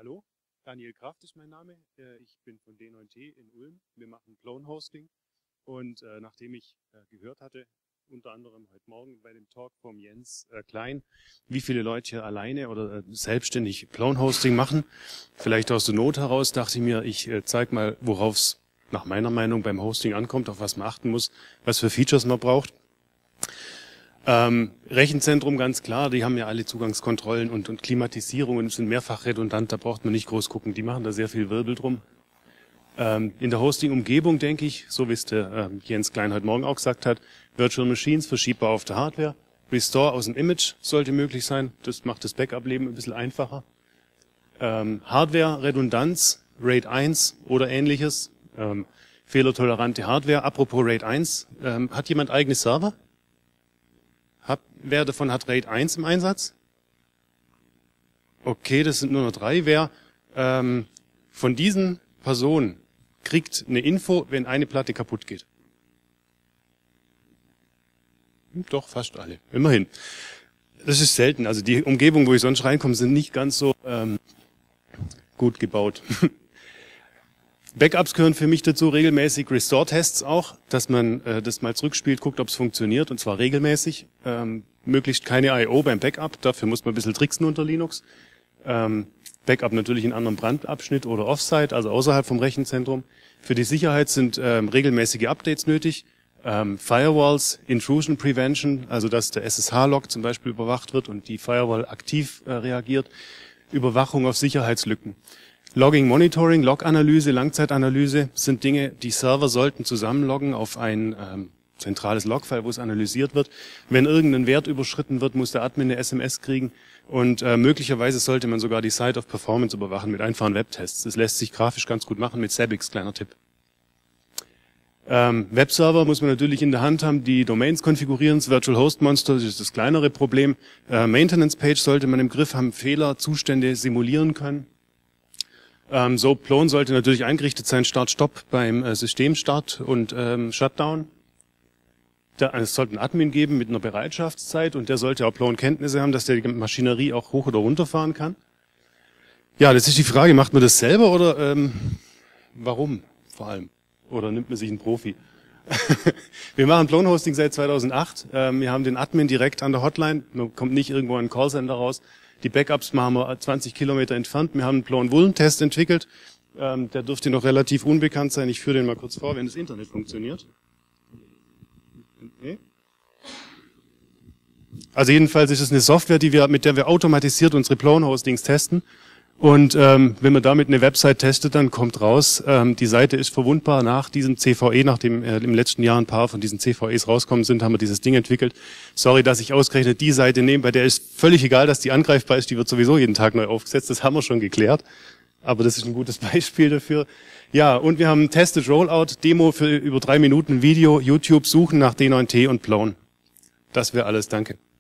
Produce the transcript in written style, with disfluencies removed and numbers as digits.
Hallo, Daniel Kraft ist mein Name. Ich bin von D9T in Ulm. Wir machen Plone Hosting. Und nachdem ich gehört hatte, unter anderem heute Morgen bei dem Talk vom Jens Klein, wie viele Leute hier alleine oder selbstständig Plone Hosting machen, vielleicht aus der Not heraus, dachte ich mir, ich zeige mal, worauf es nach meiner Meinung beim Hosting ankommt, auf was man achten muss, was für Features man braucht. Rechenzentrum ganz klar, die haben ja alle Zugangskontrollen und Klimatisierung und sind mehrfach redundant, da braucht man nicht groß gucken, die machen da sehr viel Wirbel drum. In der Hosting-Umgebung denke ich, so wie es der Jens Klein heute Morgen auch gesagt hat, Virtual Machines verschiebbar auf der Hardware, Restore aus dem Image sollte möglich sein, das macht das Backup-Leben ein bisschen einfacher. Hardware, Redundanz, RAID 1 oder ähnliches, fehlertolerante Hardware. Apropos RAID 1, hat jemand eigene Server? Wer davon hat RAID 1 im Einsatz? Okay, das sind nur noch 3. Wer von diesen Personen kriegt eine Info, wenn eine Platte kaputt geht? Doch, fast alle. Immerhin. Das ist selten. Also die Umgebungen, wo ich sonst reinkomme, sind nicht ganz so gut gebaut. Backups gehören für mich dazu, regelmäßig Restore-Tests auch, dass man das mal zurückspielt, guckt, ob es funktioniert, und zwar regelmäßig. Möglichst keine I.O. beim Backup, dafür muss man ein bisschen tricksen unter Linux. Backup natürlich in anderem Brandabschnitt oder Offsite, also außerhalb vom Rechenzentrum. Für die Sicherheit sind regelmäßige Updates nötig. Firewalls, Intrusion Prevention, also dass der SSH-Log zum Beispiel überwacht wird und die Firewall aktiv reagiert. Überwachung auf Sicherheitslücken. Logging, Monitoring, Log-Analyse, Langzeitanalyse sind Dinge, die Server sollten zusammenloggen auf ein zentrales Logfile, wo es analysiert wird. Wenn irgendein Wert überschritten wird, muss der Admin eine SMS kriegen und möglicherweise sollte man sogar die Site of Performance überwachen mit einfachen Webtests. Das lässt sich grafisch ganz gut machen mit Zabbix, kleiner Tipp. Webserver muss man natürlich in der Hand haben, die Domains konfigurieren. Das Virtual Host Monster, das ist das kleinere Problem. Maintenance Page sollte man im Griff haben, Fehler, Zustände simulieren können. So, Plone sollte natürlich eingerichtet sein, Start-Stop beim Systemstart und Shutdown. Es sollte einen Admin geben mit einer Bereitschaftszeit und der sollte auch Plone-Kenntnisse haben, dass der die Maschinerie auch hoch- oder runterfahren kann. Ja, das ist die Frage, macht man das selber oder warum vor allem? Oder nimmt man sich einen Profi? Wir machen Plone-Hosting seit 2008. Wir haben den Admin direkt an der Hotline, man kommt nicht irgendwo in einen Callcenter raus. Die Backups machen wir 20 Kilometer entfernt. Wir haben einen Plone-Vuln-Test entwickelt. Der dürfte noch relativ unbekannt sein. Ich führe den mal kurz vor, wenn das Internet funktioniert. Okay. Also jedenfalls ist es eine Software, mit der wir automatisiert unsere Plone-Hostings testen. Und wenn man damit eine Website testet, dann kommt raus, die Seite ist verwundbar nach diesem CVE, nachdem im letzten Jahr ein paar von diesen CVEs rauskommen sind, haben wir dieses Ding entwickelt. Sorry, dass ich ausgerechnet die Seite nehme, bei der ist völlig egal, dass die angreifbar ist, die wird sowieso jeden Tag neu aufgesetzt, das haben wir schon geklärt. Aber das ist ein gutes Beispiel dafür. Ja, und wir haben Tested Rollout, Demo für über 3 Minuten Video, YouTube, suchen nach D9T und Plone. Das wäre alles, danke.